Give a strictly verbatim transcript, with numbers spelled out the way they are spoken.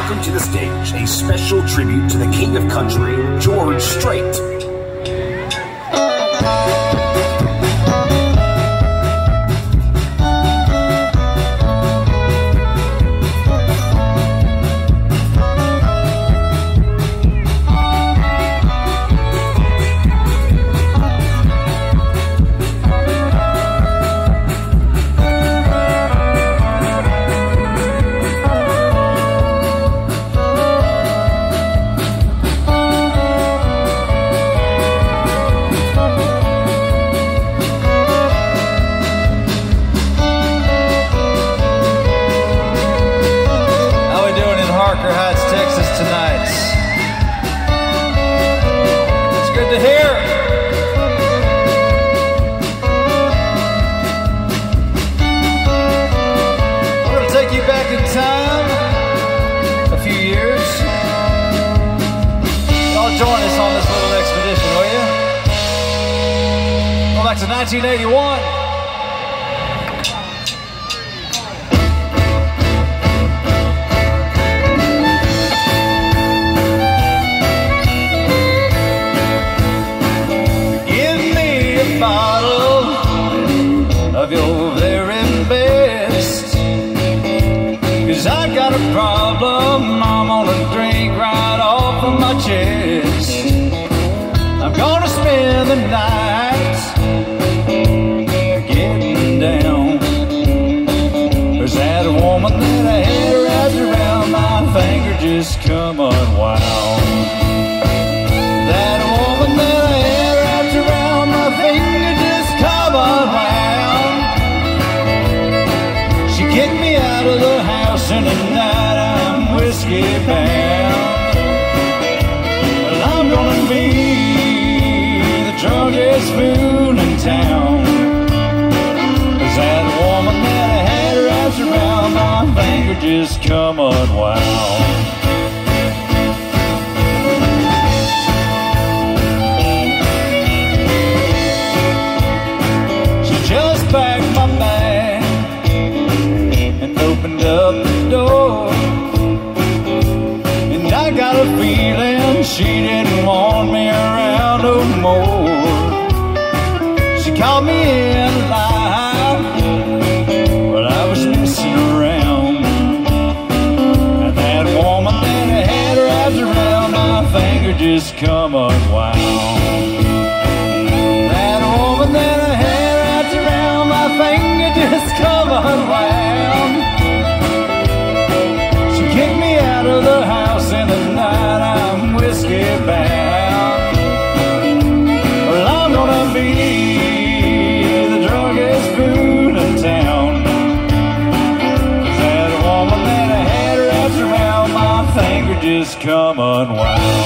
welcome to the stage a special tribute to the King of Country, George Strait. Harker Heights, Texas tonight. It's good to hear. We're going to take you back in time a few years. Y'all join us on this little expedition, will you? Go back to nineteen eighty-one. Bottle of your very best, 'cause I got a problem I'm gonna drink right off of my chest. I'm gonna spend the night getting down. There's that woman that I had wrapped around my finger just come unwound. That woman that I had wrapped around my finger just come unwound. She kicked me out of the house and tonight I'm whiskey bound. Well, I'm gonna be the drunkest fool in town. 'Cause that woman that I had wrapped around my finger just come unwound. Packed my bag and opened up the door, and I got a feeling she didn't want me around no more. She called me in alive, but I was messing around, and that woman that I had wrapped around my finger just come unwound. That woman that I had around my finger just come unwound. She kicked me out of the house and tonight I'm whiskey bound. Well, I'm gonna be the drunkest fool in town. 'Cause that woman that I had wrapped around my finger just come unwound.